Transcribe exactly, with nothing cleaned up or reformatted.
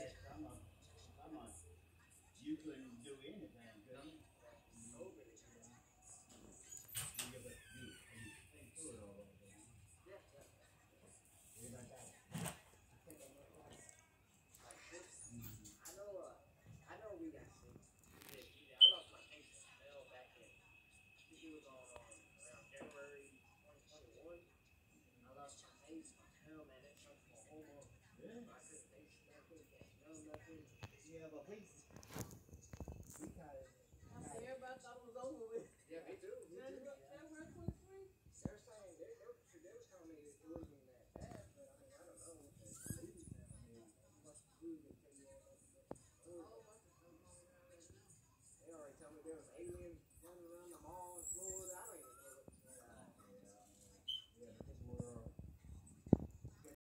that summer, summer, you couldn't do anything, could you? Mm, yeah. Yeah, but you, you think through it all over there, huh? Yeah, like that. I think I know that. Mm-hmm. Really? Yeah, but we, we kind of, I said everybody thought it was over with.